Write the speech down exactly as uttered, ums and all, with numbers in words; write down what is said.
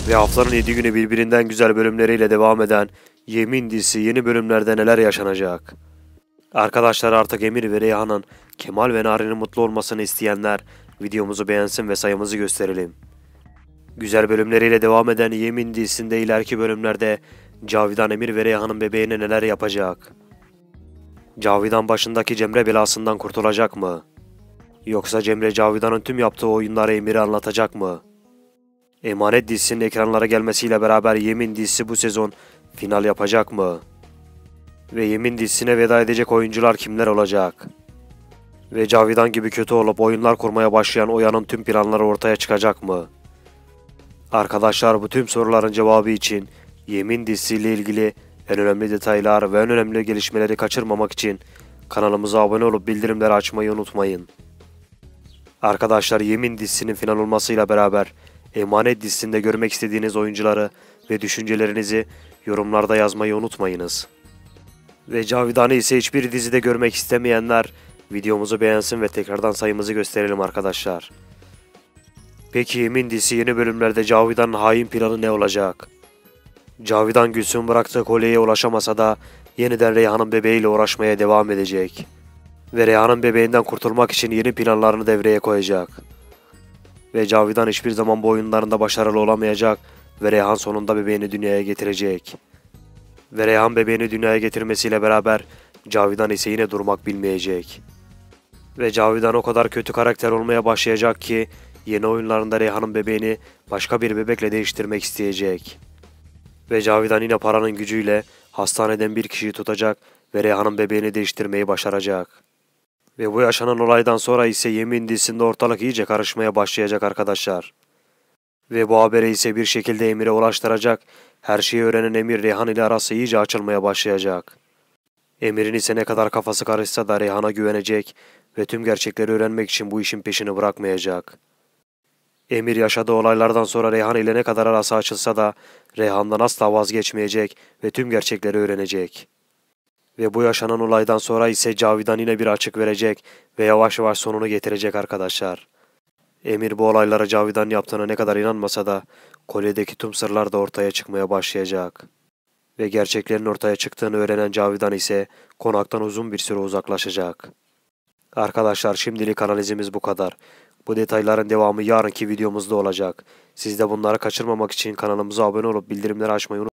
Ve haftanın yedi günü birbirinden güzel bölümleriyle devam eden Yemin dizisi yeni bölümlerde neler yaşanacak? Arkadaşlar artık Emir ve Reyhan'ın Kemal ve Narin'in mutlu olmasını isteyenler videomuzu beğensin ve sayımızı gösterelim. Güzel bölümleriyle devam eden Yemin dizisinde ileriki bölümlerde Cavidan Emir ve Reyhan'ın bebeğine neler yapacak? Cavidan başındaki Cemre belasından kurtulacak mı? Yoksa Cemre Cavidan'ın tüm yaptığı oyunları Emir'e anlatacak mı? Emanet dizisinin ekranlara gelmesiyle beraber Yemin dizisi bu sezon final yapacak mı? Ve Yemin dizisine veda edecek oyuncular kimler olacak? Ve Cavidan gibi kötü olup oyunlar kurmaya başlayan Oya'nın tüm planları ortaya çıkacak mı? Arkadaşlar bu tüm soruların cevabı için Yemin dizisiyle ilgili en önemli detaylar ve en önemli gelişmeleri kaçırmamak için kanalımıza abone olup bildirimleri açmayı unutmayın. Arkadaşlar Yemin dizisinin final olmasıyla beraber Emanet dizisinde görmek istediğiniz oyuncuları ve düşüncelerinizi yorumlarda yazmayı unutmayınız. Ve Cavidan'ı ise hiçbir dizide görmek istemeyenler videomuzu beğensin ve tekrardan sayımızı gösterelim arkadaşlar. Peki Yemin dizisi yeni bölümlerde Cavidan'ın hain planı ne olacak? Cavidan Gülsüm bıraktığı kolyeye ulaşamasa da yeniden Reyhan'ın bebeğiyle uğraşmaya devam edecek. Ve Reyhan'ın bebeğinden kurtulmak için yeni planlarını devreye koyacak. Ve Cavidan hiçbir zaman bu oyunlarında başarılı olamayacak ve Reyhan sonunda bebeğini dünyaya getirecek. Ve Reyhan bebeğini dünyaya getirmesiyle beraber Cavidan ise yine durmak bilmeyecek. Ve Cavidan o kadar kötü karakter olmaya başlayacak ki yeni oyunlarında Reyhan'ın bebeğini başka bir bebekle değiştirmek isteyecek. Ve Cavidan yine paranın gücüyle hastaneden bir kişiyi tutacak ve Reyhan'ın bebeğini değiştirmeyi başaracak. Ve bu yaşanan olaydan sonra ise Yemin dizisinde ortalık iyice karışmaya başlayacak arkadaşlar. Ve bu haberi ise bir şekilde Emir'e ulaştıracak, her şeyi öğrenen Emir Reyhan ile arası iyice açılmaya başlayacak. Emir'in ise ne kadar kafası karışsa da Reyhan'a güvenecek ve tüm gerçekleri öğrenmek için bu işin peşini bırakmayacak. Emir yaşadığı olaylardan sonra Reyhan ile ne kadar arası açılsa da Reyhan'dan asla vazgeçmeyecek ve tüm gerçekleri öğrenecek. Ve bu yaşanan olaydan sonra ise Cavidan yine bir açık verecek ve yavaş yavaş sonunu getirecek arkadaşlar. Emir bu olaylara Cavidan yaptığına ne kadar inanmasa da kolyedeki tüm sırlar da ortaya çıkmaya başlayacak. Ve gerçeklerin ortaya çıktığını öğrenen Cavidan ise konaktan uzun bir süre uzaklaşacak. Arkadaşlar şimdilik analizimiz bu kadar. Bu detayların devamı yarınki videomuzda olacak. Siz de bunları kaçırmamak için kanalımıza abone olup bildirimleri açmayı unutmayın.